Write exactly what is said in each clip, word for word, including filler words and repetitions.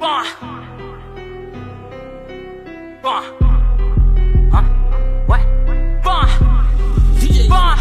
Bond. Bond. Huh? What? Bond. Bond.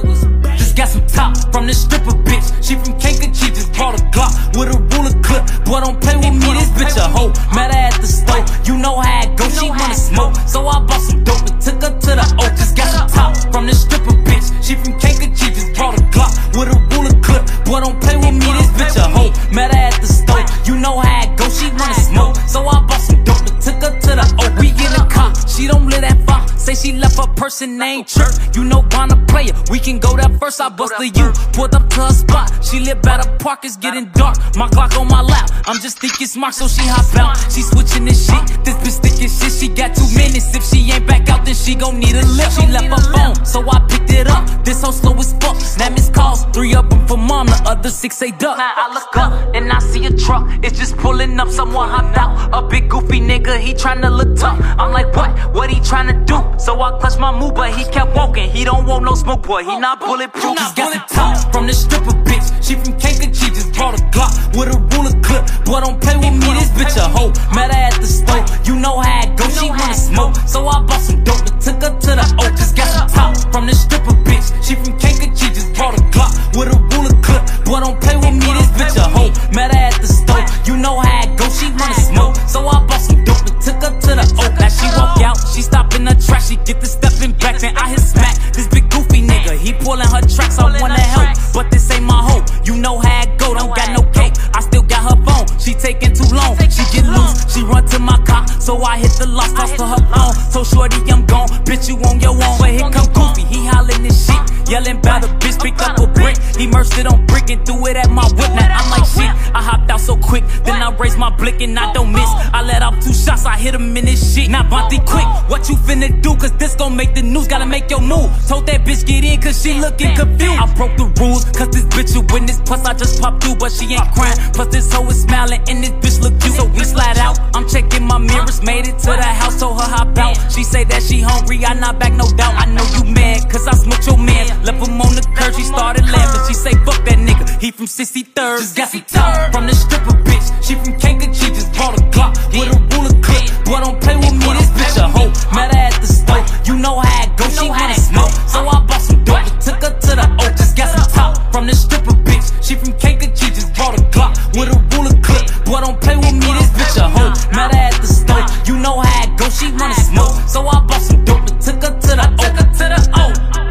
Just got some top from this stripper bitch. She from Kankakee, just brought a Glock with a ruler clip. Boy, don't play with me, this bitch a hoe. Met her at the store, you know how it go. She wanna smoke, so I bought some dope and took her to the O. Just got some top from this stripper bitch. She from Kankakee, just brought a Glock with a ruler clip. Boy, don't play with me, this bitch a hoe. Met her at the store, you know how it go. She wanna smoke, so I bought some dope and took her to the O. We in the car, she don't live that far. Say she left her person named Church. You know Bonner player, we can go there first. I bust the U, pulled up to her spot. She live by the park, it's getting dark. My clock on my lap, I'm just thinking smart, so she hop out. She switching this shit, this bitch sticking shit. She got two minutes, if she ain't back out, then she gon' need a lift. She left her phone, so I picked it up. This hoe slow as fuck, that miss calls. Three of them for mom, the other six say duck. Now I look up, and I see a truck, it's just pulling up. Someone hopped out, a big goofy nigga, he tryna look tough. I'm like, what? What he tryna do? So I clutched my move, but he kept walking. He don't want no smoke, boy, he not bulletproof. Just got some top from this stripper bitch. She from Kankakee, just brought a Glock with a ruler clip. Boy, don't play with me, this bitch a hoe. Met her at the store, you know how it go. She wanna smoke, so I bought some dope and took her to the O. Just got some top from this stripper bitch. She from Kankakee, just brought a Glock with a ruler clip. Boy, don't play with me, this bitch a hoe. Met her at the store, you know how it go. She wanna smoke, so I bought some dope and took her to the O. Now she walk out, she stop in the track, she get the stepping back, then I hit smack. This big goofy nigga, he pulling her tracks, I wanna help, but this ain't my hoe. You know how it go, don't got no cake. I still got her phone, she taking too long. She get loose, she run to my car, so I hit the lock, toss to her phone. So shorty, I'm gone, bitch, you on your own. But here come Goofy, he hollering this shit, yelling about a bitch, picked up a brick. He merged it on brick and threw it at my whip. Now I'm like shit, I hopped out so quick, then I raised my blick and I don't miss. I let off two shots, I hit him in this shit. Now Bonte quick, what you finna do? Cause this gon' make the news, gotta make your move. Told that bitch get in cause she looking confused. I broke the rules, cause this bitch a witness. Plus I just popped through, but she ain't crying. Plus this hoe is smiling and this bitch look cute. So we slide out, I'm checking my mirrors. Made it to the house, told her hop out. She say that she hungry, I not back, no doubt. I know you mad, cause I smoked your man. Left him on the curb, she started laughing. She say fuck that nigga, he from sixty-third. Just got some top from the stripper bitch. She from Kankakee, just brought a Glock with a ruler clip. Boy, don't play with me, this bitch a hoe. Met her at the store, you know how it go. She wanna smoke, so I bought some dope and took her to the O. Just got some top from the stripper bitch. She from Kankakee, just brought a Glock with a ruler clip. Boy, don't play with me, this bitch a hoe. Met her at the store, you know how it go. She wanna smoke, so I bought some dope and took her to the O. Took her to the O.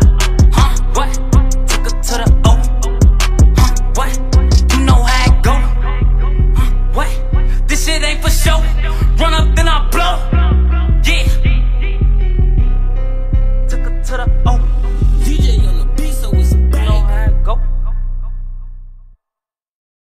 Huh? What? Took her to the O. Huh? What? You know how it go. Huh? What? This shit ain't for show. Run up, then I blow.